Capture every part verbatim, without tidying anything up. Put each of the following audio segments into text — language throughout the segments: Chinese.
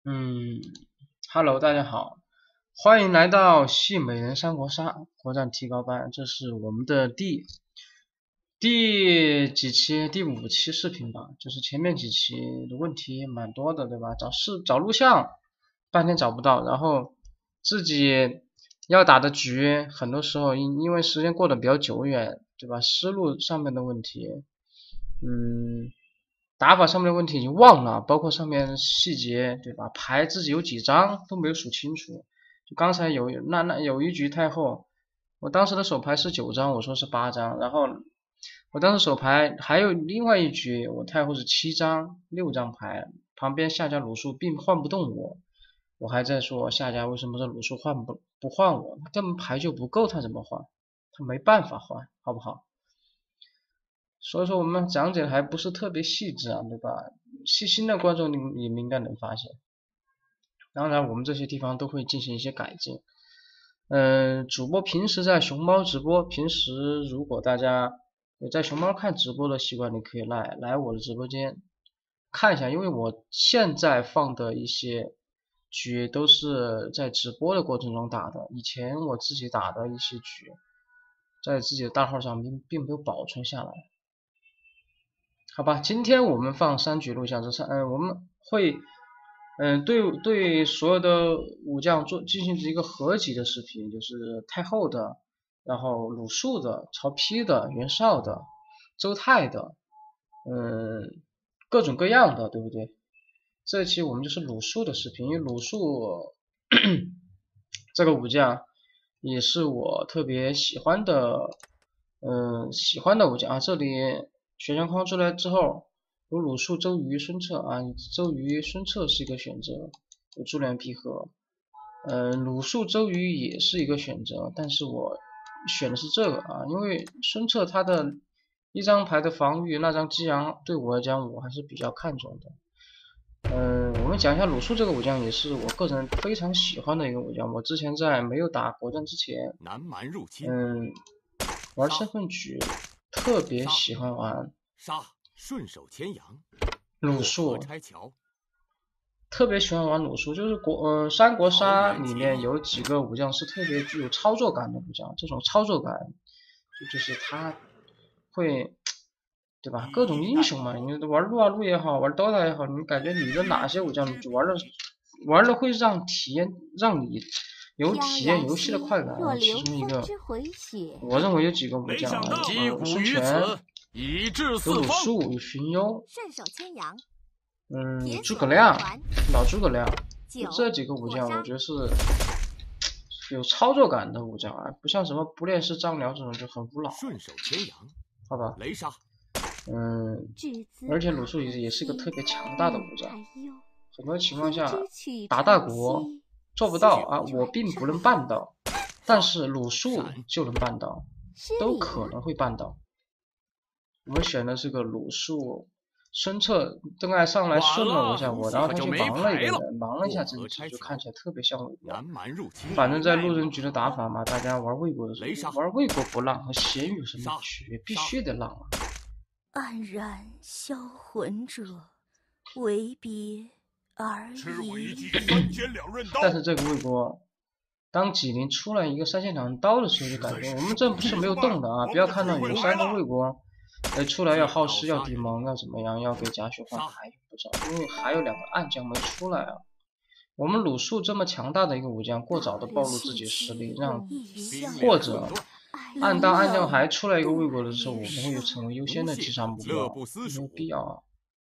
嗯，Hello，大家好，欢迎来到细美人三国杀国战提高班，这是我们的第第几期？第五期视频吧，就是前面几期的问题蛮多的，对吧？找视找录像，半天找不到，然后自己要打的局，很多时候因因为时间过得比较久远，对吧？思路上面的问题，嗯。打法上面的问题已经忘了，包括上面细节，对吧？牌自己有几张都没有数清楚。就刚才有那那有一局太后，我当时的手牌是九张，我说是八张，然后我当时手牌还有另外一局，我太后是七张，六张牌，旁边下家鲁肃并换不动我，我还在说下家为什么这鲁肃换不不换我，他根本牌就不够，他怎么换？他没办法换，好不好？所以说我们讲解还不是特别细致啊，对吧？细心的观众你你们应该能发现。当然我们这些地方都会进行一些改进。嗯、呃，主播平时在熊猫直播，平时如果大家有在熊猫看直播的习惯，你可以来来我的直播间看一下，因为我现在放的一些局都是在直播的过程中打的，以前我自己打的一些局，在自己的大号上并并没有保存下来。好吧，今天我们放三局录像，这三嗯，我们会嗯对对所有的武将做进行一个合集的视频，就是太后的，然后鲁肃的、曹丕的、袁绍的、周泰的，嗯，各种各样的，对不对？这一期我们就是鲁肃的视频，因为鲁肃这个武将也是我特别喜欢的，嗯，喜欢的武将啊。这里选项框出来之后，有鲁肃、周瑜、孙策啊，周瑜、孙策是一个选择，有珠联璧合。嗯，鲁肃、周瑜也是一个选择，但是我选的是这个啊，因为孙策他的一张牌的防御，那张激昂对我来讲我还是比较看重的。嗯，我们讲一下鲁肃这个武将，也是我个人非常喜欢的一个武将。我之前在没有打国战之前， 南蛮入侵， 嗯，玩身份局特别喜欢玩杀顺手牵羊， 鲁肃， 拆桥， 特别喜欢玩鲁肃，就是国呃三国杀里面有几个武将是特别具有操作感的武将，这种操作感就就是他会。对吧？各种英雄嘛，你玩撸啊撸也好，玩 D O T A 也好，你感觉你的哪些武将玩的玩的会让体验让你有体验游戏的快感？其中一个，我认为有几个武将啊，有孙权，有鲁肃，有荀攸，嗯，有诸葛亮，老诸葛亮，这几个武将我觉得是有操作感的武将啊，不像什么不练式张辽这种就很无脑。 顺手牵羊， 好吧， 雷杀。 嗯，而且鲁肃也也是一个特别强大的武将，很多情况下打大国做不到啊，我并不能办到，但是鲁肃就能办到，都可能会办到。我们选的这个鲁肃，孙策邓艾上来顺了我一下我，然后他就忙了一个人，忙了一下这个局就看起来特别像魏国。反正在路人局的打法嘛，大家玩魏国的时候，玩魏国不浪和咸鱼有什么区别？必须得浪啊！ 黯然销魂者，为别而已。 但是这个魏国，当纪灵出来一个三线两刀的时候，就感觉我们这不是没有动的啊！不要看到有三个魏国，呃，出来要耗时、要抵蒙、要怎么样，要给贾诩换牌，不知道，因为还有两个暗将没出来啊。我们鲁肃这么强大的一个武将，过早的暴露自己实力，让或者暗当暗将还出来一个魏国的时候，我们会成为优先的击杀目标，没有必要啊。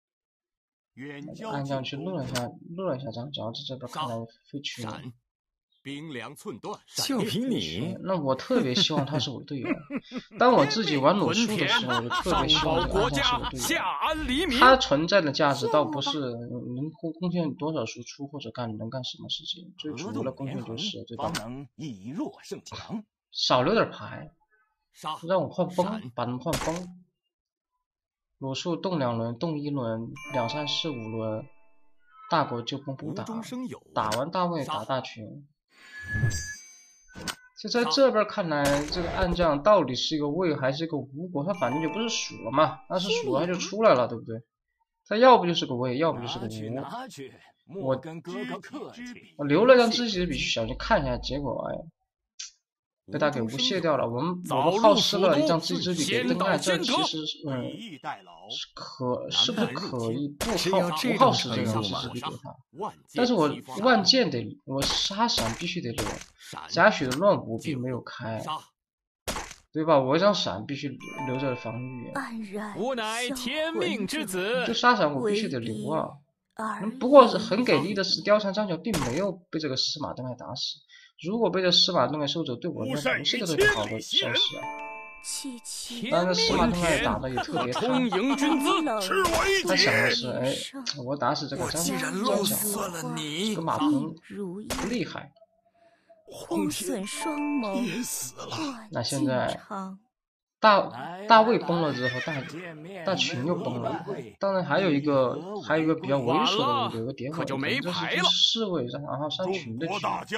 暗将去录了一下，录了一下张角，这边看来废去了。 冰凉寸断， 就凭你？ 那我特别希望他是我队友。当我自己玩鲁肃的时候，我就特别希望这个暗将是我队友。他存在的价值倒不是能贡贡献多少输出或者干能干什么事情，最主要的贡献就是对吧？ 以弱胜强， 少留点牌，让我换崩，把他们换崩。鲁肃动两轮，动一轮，两三四五轮，大国就崩不打，打完大魏打大群。就在这边看来，这个暗将到底是一个魏还是一个吴国？他反正就不是蜀了嘛，那是蜀了他就出来了，对不对？他要不就是个魏，要不就是个吴。 莫跟哥哥客气。 我留了张知己笔去小心看一下，结果哎。被他给无懈掉了。我们我们耗失了一张知己之笔给登岸，这其实嗯是可是不是可以不耗不耗失这张知己之笔给他？但是我万箭得我杀闪必须得留，贾诩的乱舞并没有开，对吧？我一张闪必须留着防御。 吾乃天命之子， 就杀闪我必须得留啊。不过是很给力的是，貂蝉张角并没有被这个司马登海打死。如果被这司马登海收走，对我来讲不是一个特别好的消息啊。当然，司马登海打的也特别惨。他想的是，哎，我打死这个张张角，这个马腾不厉害。 轰损双眸， 也死了。 那现在大大魏崩了之后，大大群又崩了。当然还有一个还有一个比较猥琐的，有个典韦，这是侍卫然后上群的局。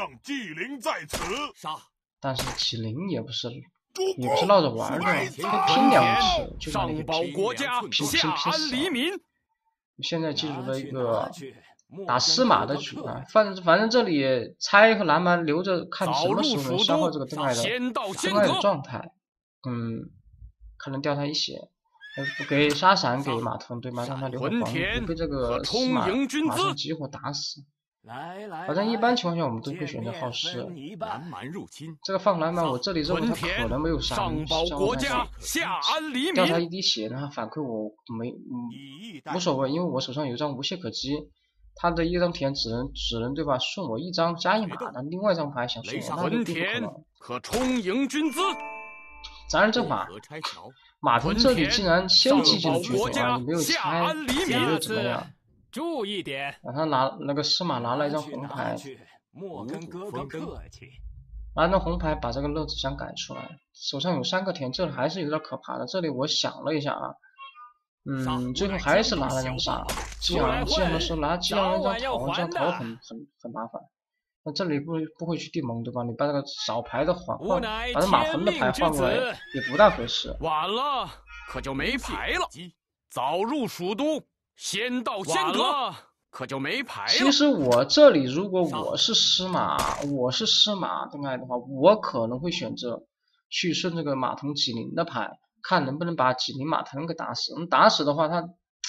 但是纪灵也不是也不是闹着玩的，拼两次就把你给拼拼拼拼死。现在进入了一个打司马的局啊，反正反正这里猜和南蛮留着看什么时候能消耗这个邓艾的邓艾的状态。嗯，可能掉他一血，给杀闪给马腾，对吗？让他留个黄鱼，不被这个司马马上激活打死。反正一般情况下我们都会选择耗尸。 南蛮入侵， 这个放南蛮，我这里认为他可能没有杀你，掉他一滴血，然后反馈我没嗯无所谓，因为我手上有一张无懈可击。他的一张田只能只能对吧？顺我一张加一马的，另外一张牌想顺我，那就不可能。 可充盈军资。 咱这马马腾这里竟然先击进了决斗啊！你没有拆，也没有怎么样。 注意点， 让他拿那个司马拿了一张红牌， 莫跟哥哥客气。 拿张红牌把这个乐子祥改出来，手上有三个田，这里还是有点可怕的。这里我想了一下啊，嗯，最后还是拿了张杀。激昂激昂的时候拿激昂那张桃，这张桃很很很麻烦。那这里不不会去地蒙对吧？你把这个少牌的换换，把这马腾的牌换过来也不大合适。 晚了，可就没牌了。早入蜀都，先到先得，可就没牌了。 其实我这里如果我是司马，我是司马登艾的话，我可能会选择去顺这个马腾纪灵的牌，看能不能把纪灵马腾给打死。打死的话，他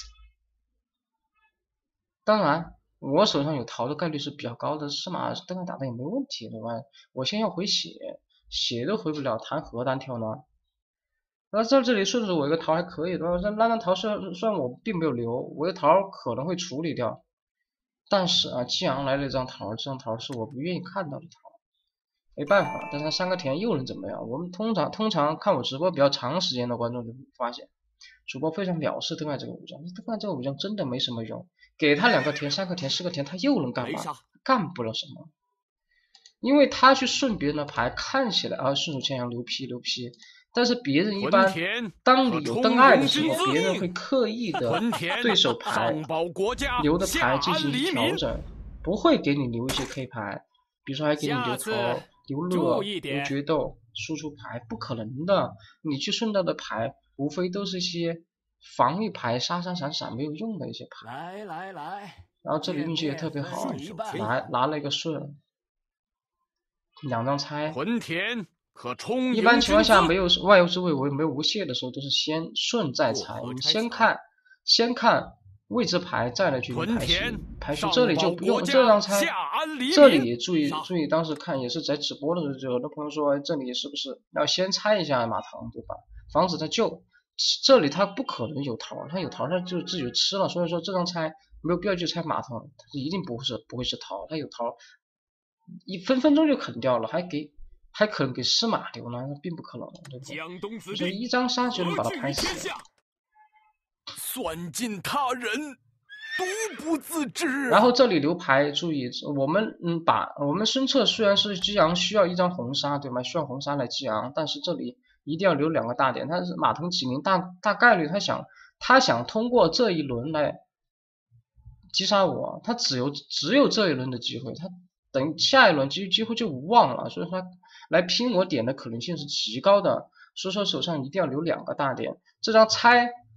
当然。我手上有桃的概率是比较高的，司马登艾打的也没问题，对吧？我先要回血，血都回不了，谈何单挑呢？然后在这里顺着我一个桃还可以，对吧？那张桃虽然虽然我并没有留，我的桃可能会处理掉，但是啊，激昂来了一张桃，这张桃是我不愿意看到的桃，没办法。但是三个田又能怎么样？我们通常通常看我直播比较长时间的观众就会发现，主播非常藐视登艾这个武将，登艾这个武将真的没什么用。给他两个田、三个田、四个田，他又能干嘛？干不了什么，因为他去顺别人的牌，看起来啊顺手牵羊牛批牛批，但是别人一般，当你有登艾的时候，别人会刻意的对手牌留的牌进行调整，不会给你留一些 K 牌，比如说还给你留头、留乐、留决斗、输出牌，不可能的。你去顺到的牌，无非都是一些防御牌杀杀闪闪没有用的一些牌。 来来来， 然后这里运气也特别好，拿拿了一个顺，两张猜。 屯田可充。 一般情况下没有外游之位，我没有无懈的时候，都是先顺再猜。你先看先看未知牌，再来决定排序。排序这里就不用这张猜。这里注意注意，当时看也是在直播的时候，就有的朋友说这里是不是要先猜一下马腾，对吧？防止他救。这里他不可能有桃，他有桃他就自己吃了，所以说这张猜没有必要去猜马腾，他一定不是不会是桃，他有桃一分分钟就啃掉了，还给还可能给司马留呢，那并不可能，对不对？所以一张杀就能把他拍死。 算计他人，独不自知。 然后这里留牌，注意我们嗯把我们孙策虽然是激昂需要一张红杀，对吗？需要红杀来激昂，但是这里一定要留两个大点，他是马腾启明大大概率他想他想通过这一轮来击杀我，他只有只有这一轮的机会，他等下一轮机几乎就无望了，所以说他来拼我点的可能性是极高的，所以说手上一定要留两个大点。这张猜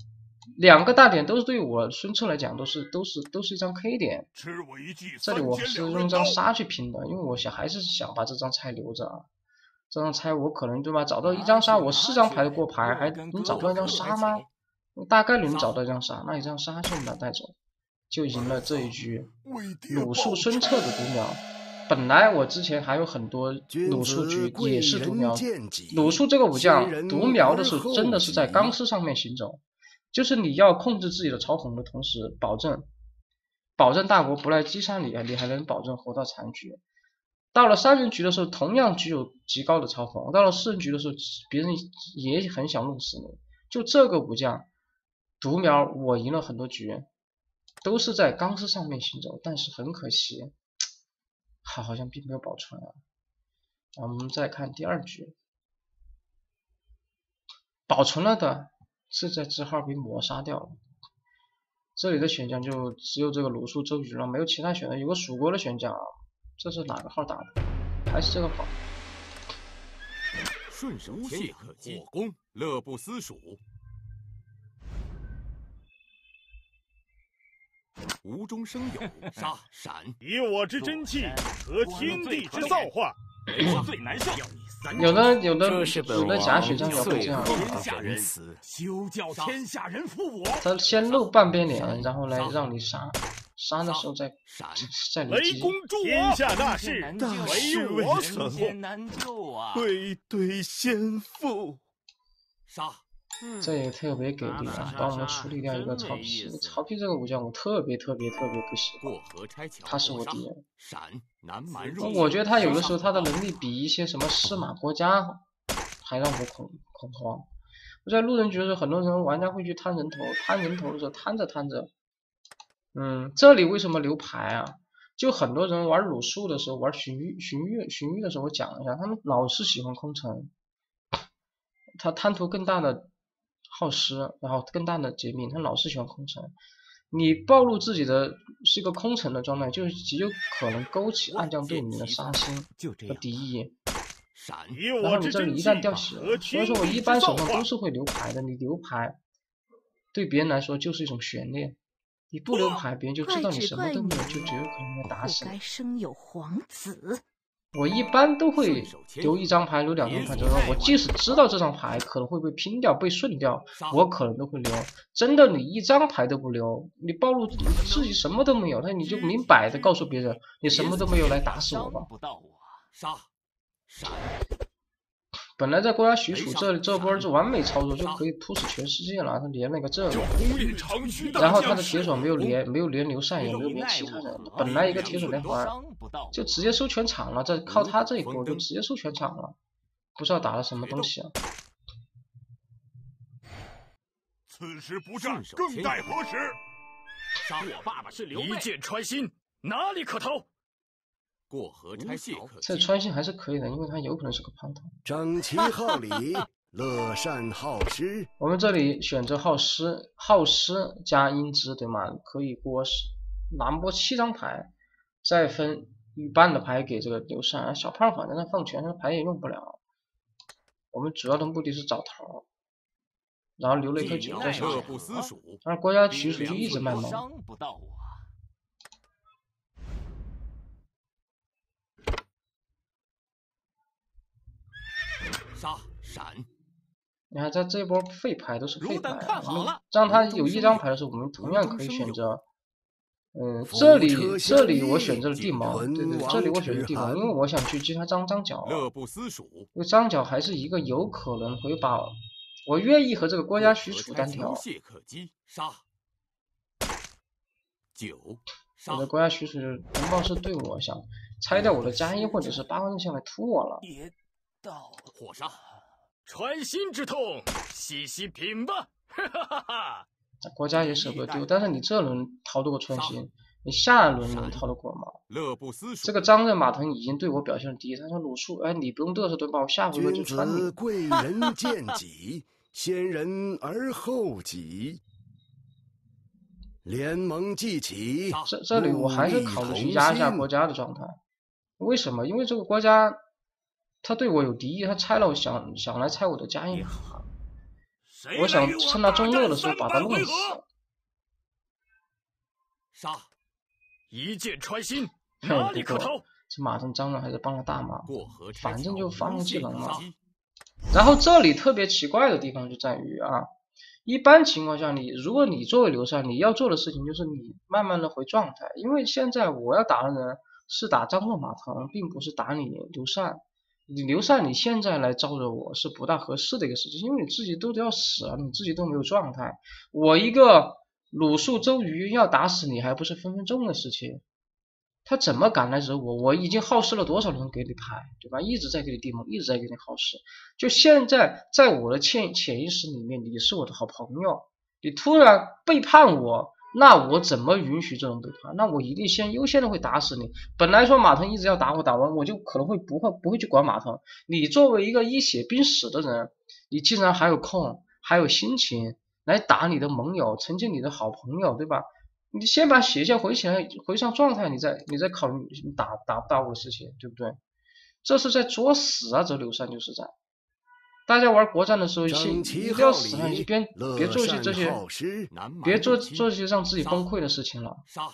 两个大点都是对我孙策来讲都是都是都是一张 K 点。 吃我一记这里我是用一张杀去拼的，因为我想还是想把这张菜留着啊。这张菜我可能对吧，找到一张杀，我四张牌的过牌，还能找到一张杀吗？大概率能找到一张杀，那一张杀就把它带走，就赢了这一局鲁肃孙策的读秒。本来我之前还有很多鲁肃局也是读苗，鲁肃这个武将读苗的时候真的是在钢丝上面行走，就是你要控制自己的朝统的同时，保证保证大国不来击杀你，你还能保证活到残局。到了三人局的时候，同样具有极高的嘲讽；到了四人局的时候，别人也很想弄死你。就这个武将读苗，我赢了很多局，都是在钢丝上面行走，但是很可惜。好，好像并没有保存啊。我们再看第二局，保存了的是在字号被抹杀掉了。这里的选项就只有这个鲁肃周瑜了，没有其他选项。有个蜀国的选项啊，这是哪个号打的？还是这个号？ 顺手牵羊，火攻，乐不思蜀。无中生有，杀闪！ 以我之真气和天地之造化， 我最难受。 有的有的有的假选项也会这样， 天下人死，休叫天下人负我。 他先露半边脸，然后来让你杀，杀的时候再再离击。 围攻助我！天下大事， 唯唯我所艰难救啊！ 愧对先父。 杀！ 这也特别给力啊，帮我们处理掉一个曹丕。曹丕这个武将我特别特别特别不喜欢， 过河拆桥， 他是我敌人。 闪！南蛮入。 我觉得他有的时候他的能力比一些什么司马国家还让我恐恐慌。我在路人局的时候，很多人玩家会去摊人头，摊人头的时候摊着摊着，嗯，这里为什么留牌啊？就很多人玩鲁肃的时候，玩荀彧荀彧荀彧的时候，我讲一下，他们老是喜欢空城，他贪图更大的耗时，然后更大的劫命，他老是喜欢空城。你暴露自己的是一个空城的状态，就是极有可能勾起暗将对你的杀心和敌意。然后你这里一旦掉血了，所以说我一般手上都是会留牌的。你留牌对别人来说就是一种悬念，你不留牌，别人就知道你什么都没有，就只有可能会打死你。 生有皇子。 我一般都会留一张牌，留两张牌，就是说我即使知道这张牌可能会被拼掉、被顺掉，我可能都会留。真的，你一张牌都不留，你暴露自己什么都没有，那你就明摆的告诉别人，你什么都没有，来打死我吧。 杀！闪！ 本来在国家许褚这这波是完美操作，就可以突死全世界了。他连了个这个，然后他的铁手没有连，没有连刘禅，也没有连其他人。本来一个铁手连环就直接收全场了，这靠他这一波就直接收全场了，不知道打了什么东西啊。 此时不战，更待何时？ 杀我爸爸是刘备， 一箭穿心，哪里可逃？ 过河拆桥， 这穿心还是可以的，因为他有可能是个蟠桃。 整齐好礼，乐善好施。 我们这里选择好施，好施加英姿，对吗？可以过蓝波七张牌，再分一半的牌给这个刘禅。小胖反正他放全身牌也用不了。我们主要的目的是找桃，然后留了一颗酒在手上。但是国家许褚就一直卖萌。 杀闪！ 你看，在这一波废牌都是废牌，让他有一张牌的时候，我们同样可以选择。嗯，这里这里我选择了地毛，对对，这里我选择地毛，因为我想去击他张张角。 乐不思蜀。 因为张角还是一个有可能会把，我愿意和这个国家许褚单挑。 杀！九。 我的国家许褚红豹是对我想拆掉我的加一或者是八关项来突我了。 到火杀， 穿心之痛，细细品吧！哈哈哈哈！ 国家也舍不得丢，但是你这轮逃得过穿心，你下轮能逃得过吗？ 乐不思蜀。 这个张任马腾已经对我表现了敌意，他说鲁肃，哎，你不用嘚瑟对吧？我下回合就穿你。 君子贵人贱己，先人而后己。联盟既起， 这这里我还是考虑去压一下国家的状态。为什么？因为这个国家他对我有敌意，他拆了我想想来拆我的家印。 我想趁他中路的时候把他弄死。 杀！ 一剑穿心， 嘿， 哪里不过可逃？ 这马上张任还是帮了大忙， 过河拆反正就发动技能了。 了。 然后这里特别奇怪的地方就在于啊，一般情况下你如果你作为刘禅，你要做的事情就是你慢慢的回状态，因为现在我要打的人是打张任马腾，并不是打你刘禅。你刘禅你现在来招惹我是不大合适的一个事情，因为你自己都要死了，你自己都没有状态，我一个鲁肃周瑜要打死你还不是分分钟的事情，他怎么敢来惹我？我已经耗时了多少人给你拍，对吧？一直在给你递蒙，一直在给你耗时。就现在在我的潜潜意识里面，你是我的好朋友，你突然背叛我，那我怎么允许这种背叛？那我一定先优先的会打死你。本来说马腾一直要打我，打完我就可能会不会不会去管马腾。你作为一个一血濒死的人，你竟然还有空还有心情来打你的盟友，曾经你的好朋友，对吧？你先把血线回起来，回上状态，你再你再考虑打打不打我的事情，对不对？这是在作死啊！这刘禅就是在。大家玩国战的时候，先一定要死啊！你别别做一些这些，别做做一些让自己崩溃的事情了。 杀！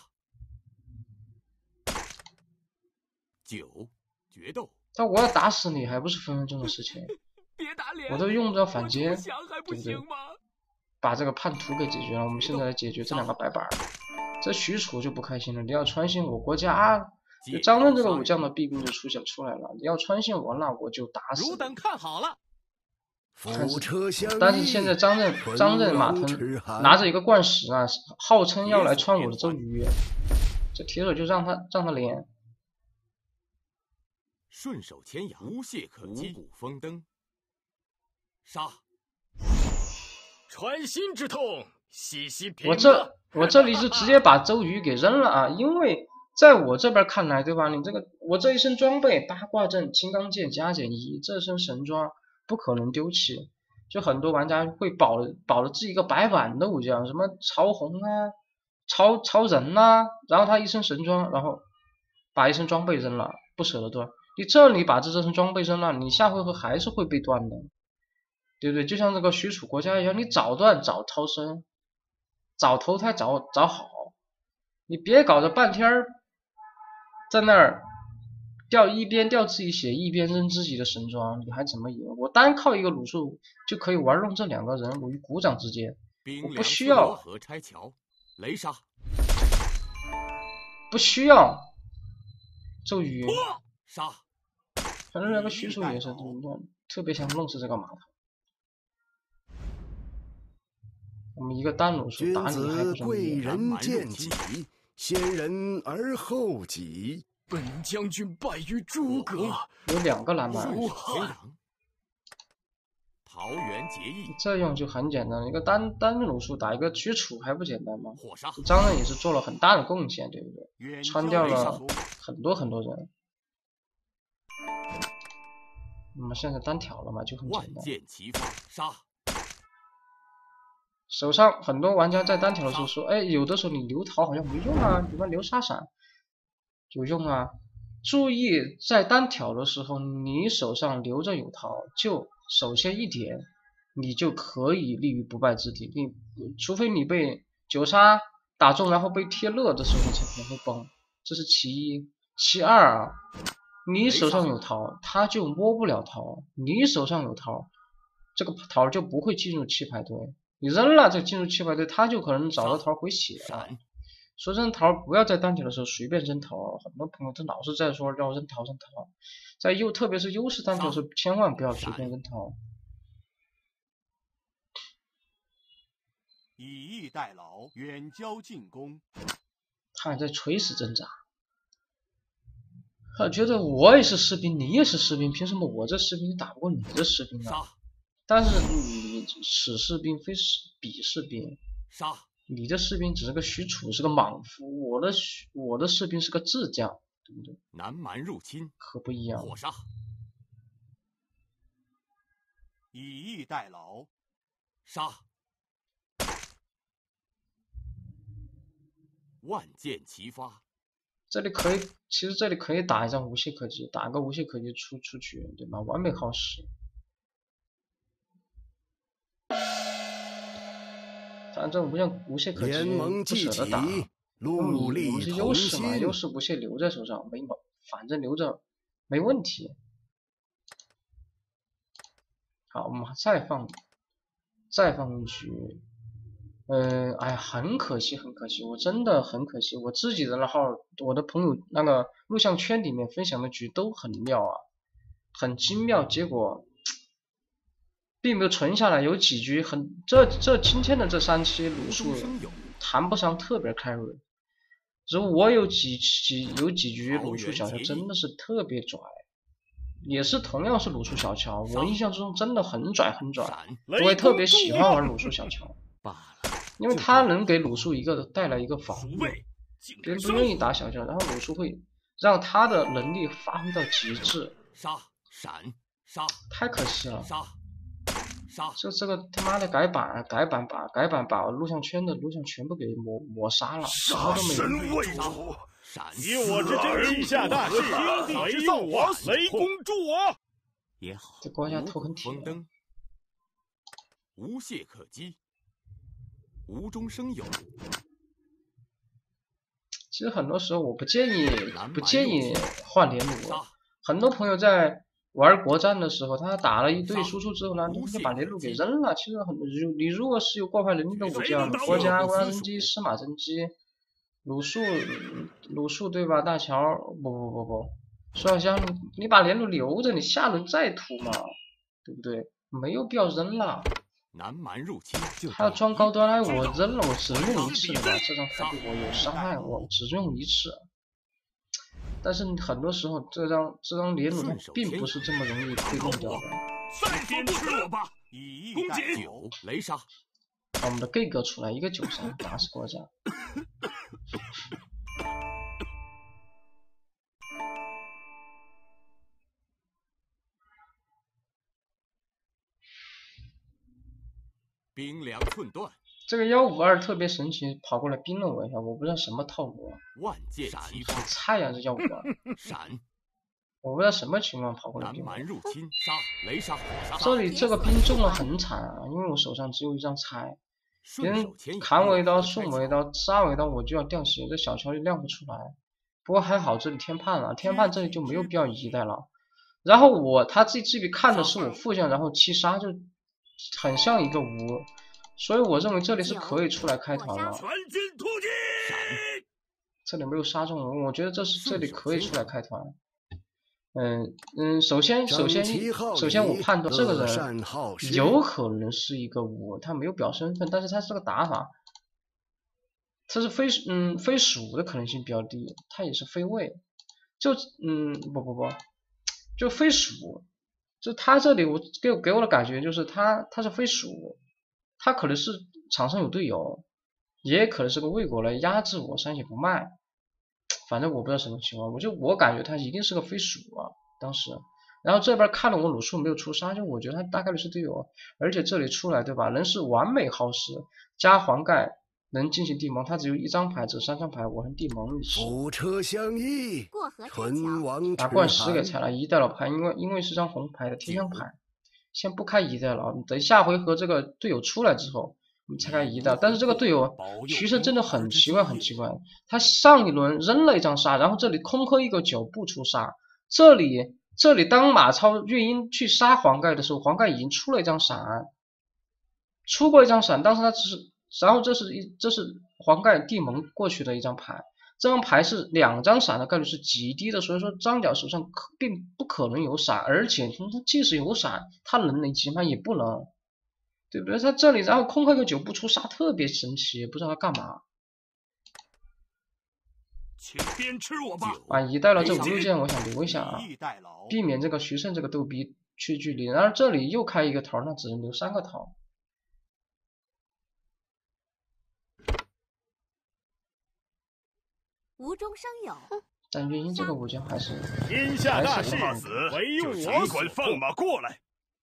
九决斗。 但我要打死你，还不是分分钟的事情？ 别打脸！ 我都用不着反击， 对不对？把这个叛徒给解决了，我们现在来解决这两个白板。这许褚就不开心了，你要穿信我国家啊！就张任这个武将的弊病就出现出来了，你要穿信我，那我就打死你。 汝等看好了。 但是但是现在张任张任马腾拿着一个灌石啊，号称要来穿我的周瑜，这铁手就让他让他连。 顺手牵羊，无懈可击，五谷丰登。杀！ 穿心之痛，细细品。 我这我这里是直接把周瑜给扔了啊，因为在我这边看来，对吧？你这个我这一身装备八卦阵、金刚剑加减一，这身神装不可能丢弃。就很多玩家会保保了自己一个白板的武将，什么曹洪啊、曹曹仁呐、啊，然后他一身神装，然后把一身装备扔了，不舍得断。你这里把这身装备扔了，你下回合还是会被断的。对不对？就像这个许褚国家一样，你早断早超生，早投胎早早好，你别搞着半天儿在那儿掉一边掉自己血一边扔自己的神装，你还怎么赢？我单靠一个鲁肃就可以玩弄这两个人，我于股掌之间，我不需要河拆桥，雷杀， 不需要周瑜杀。 反正那个许褚也是特别想弄死这个马腾。我们一个单鲁肃打你还不贵人见己，先人而后己。 本将军败于诸葛。 有两个蓝马。 桃园结义。 这样就很简单，一个单单鲁肃打一个许褚还不简单吗？ 火杀。 张任也是做了很大的贡献，对不对？穿掉了很多很多人。那么现在单挑了嘛，就很简单。 万箭齐发，杀。 手上很多玩家在单挑的时候说，哎，有的时候你留桃好像没用啊，比方流沙闪有用啊。注意在单挑的时候，你手上留着有桃，就首先一点，你就可以立于不败之地。你除非你被九杀打中，然后被贴乐的时候，你才可能会崩，这是其一。其二啊，你手上有桃，他就摸不了桃；你手上有桃，这个桃就不会进入弃牌堆。你扔了这进入弃牌堆，他就可能找到桃回血了。说扔桃不要在单挑的时候随便扔桃，很多朋友他老是在说要扔桃扔桃，在优特别是优势单挑的时候，千万不要随便扔桃。 以逸待劳，远交近攻。 他还在垂死挣扎，他觉得我也是士兵，你也是士兵，凭什么我这士兵打不过你这士兵啊？但是你此士兵非彼士兵， 杀！ 你的士兵只是个许褚，是个莽夫，我的我的士兵是个智将，对不对？ 南蛮入侵， 可不一样。 火杀！ 以逸待劳， 杀！万箭齐发。 这里可以，其实这里可以打一张无懈可击，打个无懈可击出出局，对吧？完美耗时。 咱这无限无懈可击， 联盟不舍既起得打。， 戮我们力是优同势嘛， 心。 优势不懈留在手上，没毛，反正留着没问题。好，我们再放再放一局。嗯，哎呀，很可惜，很可惜，我真的很可惜，我自己的那号，我的朋友那个录像圈里面分享的局都很妙啊，很精妙，结果并没有存下来，有几局很，这这今天的这三期鲁肃谈不上特别开瑞，只不过我有几几有几局鲁肃小乔真的是特别拽，也是同样是鲁肃小乔，我印象之中真的很拽很拽，我也特别喜欢玩鲁肃小乔。因为他能给鲁肃一个带来一个防御，别人不愿意打小乔，然后鲁肃会让他的能力发挥到极致。 杀闪杀， 太可惜了！ 杀杀， 这这个他妈的改版改版把改版把录像圈的录像全部给抹抹杀了，什么都没有。 为主， 闪以我之真天下大事，天地之造化，雷公助我。 也好， 这国家头很铁。 风灯，无懈可击。无中生有。 其实很多时候我不建议不建议换连弩，很多朋友在玩国战的时候，他打了一队输出之后呢，你就把连弩给扔了。其实很你如果是有过派能力的武将，国家国家真机、司马真机、鲁肃鲁肃对吧？大乔不不不不，苏小香你你把连弩留着，你下轮再突嘛，对不对？没有必要扔了。 南蛮入侵， 他要装高端，哎，我扔了，我只用一次的吧，这张牌对我有伤害，我只用一次。但是很多时候，这张这张连弩它并不是这么容易被用掉的。 再说不吃我吧，以攻击九雷杀， 把我们的 gay 哥出来一个九三打死国家。 兵粮寸断， 这个幺五二特别神奇，跑过来冰了我一下，我不知道什么套路啊。 万箭齐发， 菜呀、啊、这幺五二。 闪， 我不知道什么情况跑过来南冰。 蛮入侵，杀雷杀火杀。 这里这个兵中了很惨啊，因为我手上只有一张菜，别人砍我一刀，送我一刀，杀我一刀，我就要掉血，这小乔就亮不出来。不过还好这里天判了，天判这里就没有必要一代了。然后我他自己这里看的是我副将，然后七杀就很像一个无，所以我认为这里是可以出来开团了。 全军突击！ 这里没有杀中我，我觉得这是这里可以出来开团。嗯嗯，首先首先首先我判断这个人有可能是一个无，他没有表身份，但是他这个打法，他是非嗯非属的可能性比较低，他也是非位，就嗯不不不，就非属。就他这里我给我给我的感觉就是他他是非属，他可能是场上有队友，也可能是个魏国来压制我三血不卖，反正我不知道什么情况，我就我感觉他一定是个非属啊当时。然后这边看了我鲁肃没有出杀，就我觉得他大概率是队友，而且这里出来对吧，能是完美耗时加黄盖能进行地盟，他只有一张牌，这三张牌我能地盟一次。 辅车相依，唇亡把冠十给踩了一代老牌，因为因为是张红牌的天香牌，先不开一代了，等下回合这个队友出来之后我们才开一代。但是这个队友徐胜真的很奇怪很奇怪，他上一轮扔了一张杀，然后这里空磕一个九不出杀，这里这里当马超月鹰去杀黄盖的时候，黄盖已经出了一张闪，出过一张闪，当时他只是，然后这是一这是黄盖地盟过去的一张牌，这张牌是两张闪的概率是极低的，所以说张角手上可并不可能有闪，而且他即使有闪，他能雷击吗？也不能，对不对？他这里然后空开个九不出杀，特别神奇，不知道他干嘛。 请鞭笞我吧！ 啊，一代了这五六件我想留一下啊，避免这个徐胜这个逗逼去距离。然后这里又开一个头，那只能留三个头。 无中生有。 但月鹰这个武将还是天下大事， 还死唯用我管放马过来！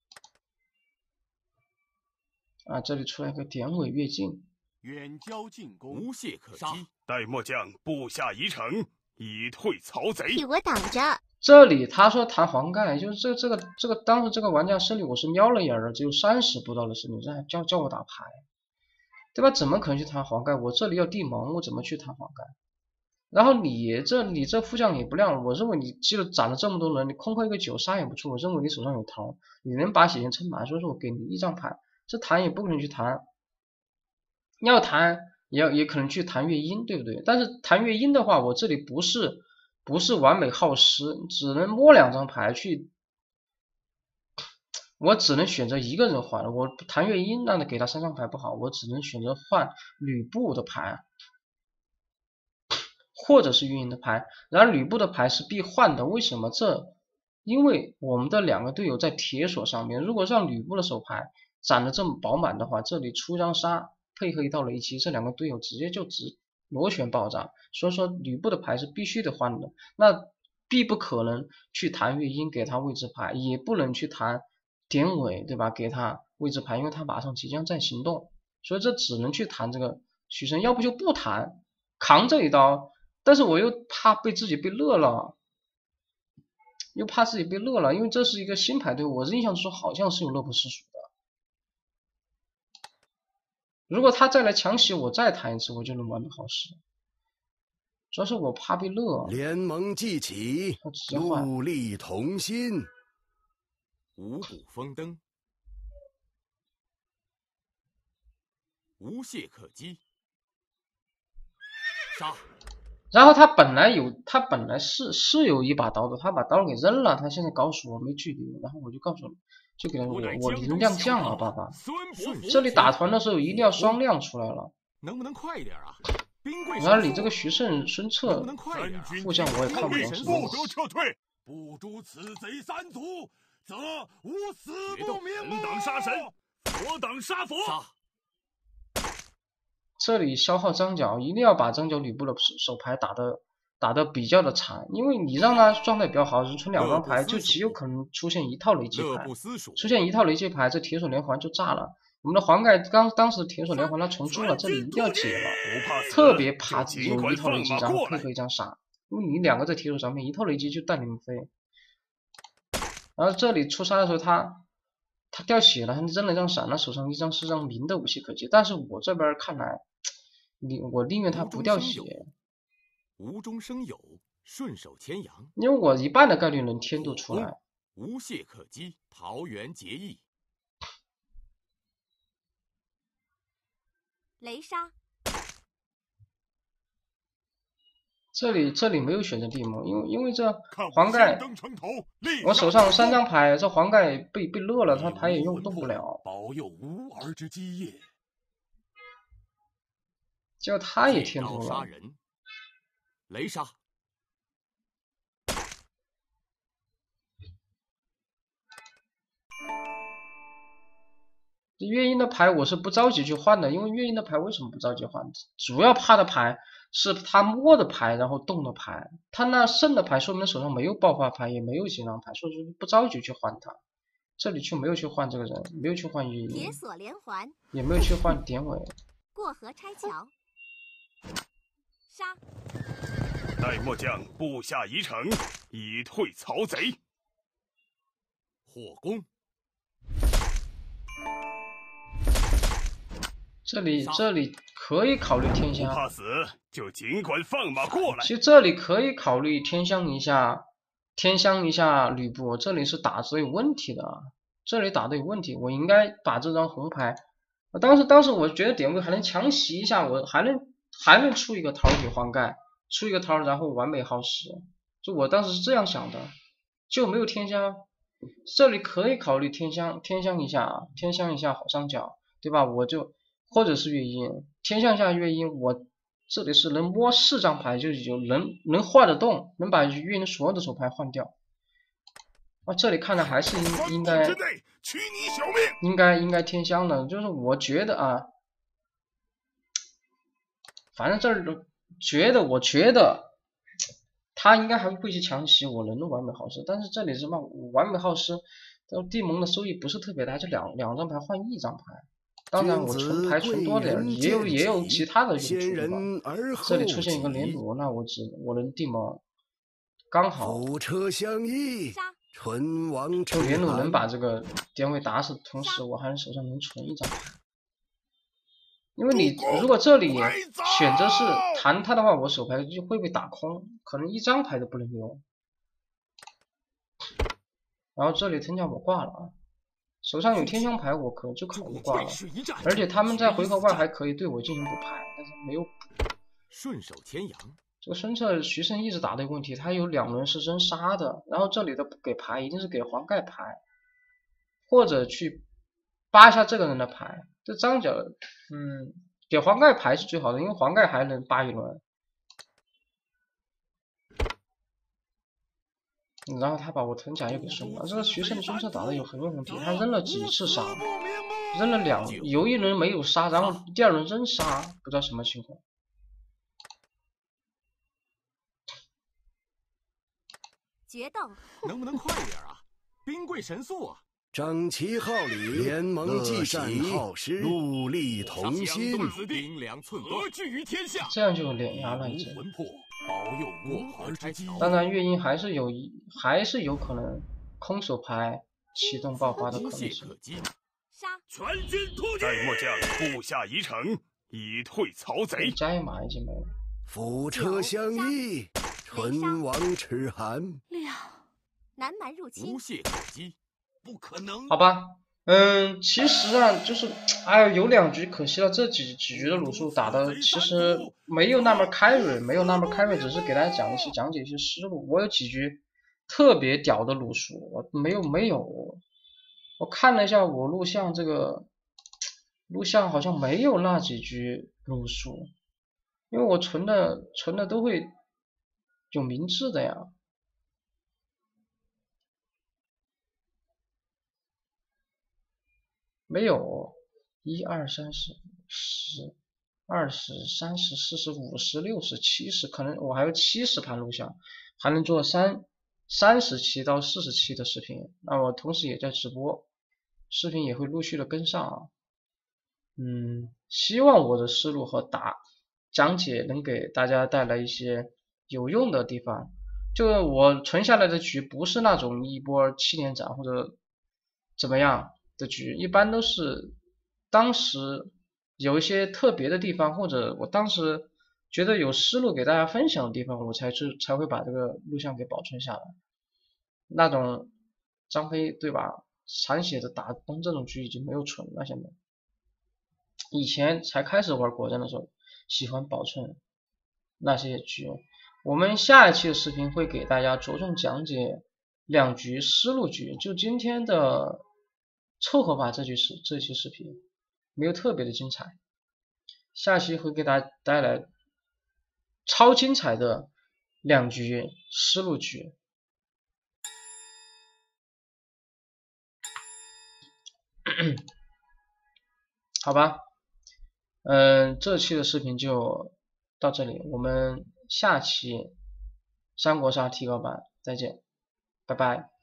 啊，这里出来个典韦越境。 远交近攻， 无懈可击。 待末将布下一城，以退曹贼。 替我挡着。 这里他说弹黄盖，就是这这个这个当时这个玩家胜率我是瞄了一眼的，只有三十不到的胜率，这还叫叫我打牌。 对吧？怎么可能去弹黄盖？我这里要地蒙，我怎么去弹黄盖？然后你这你这副将也不亮，我认为你既然攒了这么多人，你空克一个九杀也不错，我认为你手上有桃，你能把血线撑满，所以说我给你一张牌，这弹也不可能去弹，要弹也要也可能去弹乐音，对不对？但是弹乐音的话，我这里不是不是完美耗时，只能摸两张牌去，我只能选择一个人换，我弹乐音那给他三张牌不好，我只能选择换吕布的牌。或者是运营的牌，然而吕布的牌是必换的，为什么？这因为我们的两个队友在铁索上面，如果让吕布的手牌攒得这么饱满的话，这里出张杀配合一道雷击，这两个队友直接就直螺旋爆炸，所以说吕布的牌是必须得换的，那必不可能去弹乐音给他位置牌，也不能去弹典韦，对吧？给他位置牌，因为他马上即将再行动，所以这只能去弹这个许生，要不就不弹，扛这一刀。但是我又怕被自己被乐了，又怕自己被乐了，因为这是一个新牌队，我印象中好像是有乐不思蜀的。如果他再来强袭，我再弹一次，我就能完美好事。主要是我怕被乐。 联盟既起，戮力同心。 五谷丰登，无懈可击。杀！ 然后他本来有，他本来是是有一把刀的，他把刀给扔了，他现在告诉我没距离，然后我就告诉你，就给他我我能量降了，爸爸。这里打团的时候一定要双亮出来了。 能不能快一点啊？ 然后你这个徐胜、孙策副将我也看不懂什么。 不得撤退，不诛此贼三族，则无死不瞑目。神挡杀神，佛挡杀佛。 这里消耗张角，一定要把张角吕布的手牌打的打的比较的惨，因为你让他状态比较好，人存两张牌，就极有可能出现一套雷击牌，出现一套雷击牌，这铁索连环就炸了。我们的黄盖刚当时的铁索连环他重出了，这里一定要解了，特别怕有一套雷击，然后配合一张杀，因为你两个在铁索上面一套雷击就带你们飞。然后这里出杀的时候他他掉血了，他扔了一张闪，他手上一张是张明的武器可击，但是我这边看来。你我宁愿他不掉血， 无中生有，顺手牵羊， 因为我一半的概率能天度出来， 无懈可击，桃园结义， 雷杀。 这里这里没有选择地蒙，因为因为这黄盖，我手上三张牌，这黄盖被被乐了，他牌也用动不了， 保佑无儿之基业。 结果他也天图了， 雷杀。 这乐音的牌我是不着急去换的，因为乐音的牌为什么不着急换？主要怕的牌是他摸的牌，然后动的牌，他那剩的牌说明手上没有爆发牌，也没有紧张牌，所以说不着急去换他。这里就没有去换这个人，没有去换乐音， 铁索连环， 也没有去换典韦。 过河拆桥。杀！ 待末将布下一城，以退曹贼。 火攻！ 这里这里可以考虑天香， 不怕死就尽管放马过来。 其实这里可以考虑天香一下，天香一下吕布。这里是打着有问题的，这里打的有问题，我应该把这张红牌。当时当时我觉得典韦还能强袭一下，我还能。还能出一个桃给黄盖，出一个桃，然后完美耗时，就我当时是这样想的，就没有天香，这里可以考虑天香，天香一下，天香一下好上角，对吧？我就或者是乐音，天香一下乐音，我这里是能摸四张牌，就有能能换得动，能把乐音所有的手牌换掉。啊，这里看来还是应应该应该应该天香的，就是我觉得啊。反正这儿觉得，我觉得他应该还会去强袭，我能完美耗时，但是这里是嘛，完美耗时，地蒙的收益不是特别大，就两两张牌换一张牌。当然我存牌存多点，也有也有其他的用处，对吧？这里出现一个连弩，那我只我能地蒙刚好。 辅车相依，唇亡齿寒。 就连弩能把这个典韦打死，同时我还手上能存一张牌。 因为你如果这里选择是弹他的话，我手牌就会被打空，可能一张牌都不能用。然后这里藤甲我挂了啊，手上有天香牌，我可能就考虑挂了。而且他们在回合外还可以对我进行补牌，但是没有补。 顺手牵羊。 这个孙策徐胜一直打的问题，他有两轮是真杀的，然后这里的给牌一定是给黄盖牌，或者去扒一下这个人的牌。这张角，嗯，给黄盖牌是最好的，因为黄盖还能扒一轮。然后他把我藤甲又给送了，这个徐胜的孙策打的有很有问题，他扔了几次杀，扔了两，有一轮没有杀，然后第二轮真杀，不知道什么情况。 决斗， 能不能快点啊？兵贵神速啊！ 整齐号礼，联盟继起，戮力同心， 兵粮寸断， 何惧于天下？ 这样就碾压了一阵。 魂魄，保佑过河之机。 当然，月鹰还是有一，还是有可能空手牌启动爆发的可能性。 杀！ 全军突击！待末将布下一城，以退曹贼。 加一马已经没了。 辅车相依，唇亡齿寒。 亮，南蛮入侵。 无懈可击。 不可能。 好吧，嗯，其实啊，就是，哎呦，有两局可惜了，这几几局的鲁肃打的其实没有那么开瑞，没有那么开瑞，只是给大家讲一些讲解一些思路。我有几局特别屌的鲁肃，我没有没有，我看了一下我录像这个录像好像没有那几局鲁肃，因为我存的存的都会有名字的呀。没有，一二三四十、二十、三十、四十、五十、六十、七十，可能我还有七十盘录像，还能做三三十期到四十期的视频。那我同时也在直播，视频也会陆续的跟上啊。嗯，希望我的思路和打讲解能给大家带来一些有用的地方。就我存下来的局不是那种一波七连斩或者怎么样的局，一般都是当时有一些特别的地方，或者我当时觉得有思路给大家分享的地方，我才去才会把这个录像给保存下来。那种张飞对吧，残血的打崩这种局已经没有存了。现在以前才开始玩国战的时候喜欢保存那些局。我们下一期的视频会给大家着重讲解两局思路局，就今天的凑合吧，这局是这期视频没有特别的精彩，下期会给大家带来超精彩的两局思路局。好吧，嗯，这期的视频就到这里，我们下期三国杀提高版再见，拜拜。